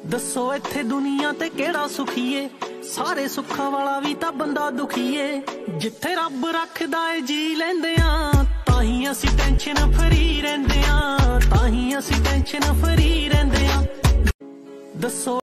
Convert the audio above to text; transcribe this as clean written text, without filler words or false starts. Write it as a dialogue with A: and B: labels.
A: दसो इत्थे दुनिया ते केड़ा सुखीए, सारे सुखां वाला भी तां बंदा दुखीए। जिथे रब रखदा ए जी लैंदे आ, ताही असीं टेंशन फ्री रहिंदे आ, ताही असीं टेंशन फ्री रहिंदे आ। दसो